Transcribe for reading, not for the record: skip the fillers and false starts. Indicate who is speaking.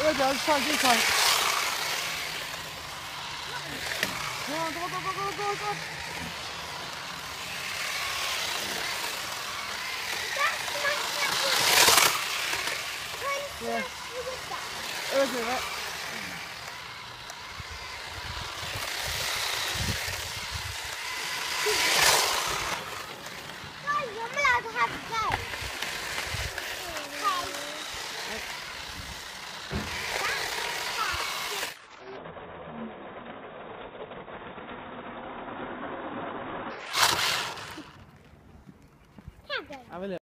Speaker 1: 脚上这场。Go. Yeah. Okay,
Speaker 2: Guys, I'm allowed to have a go. Okay.
Speaker 1: I will.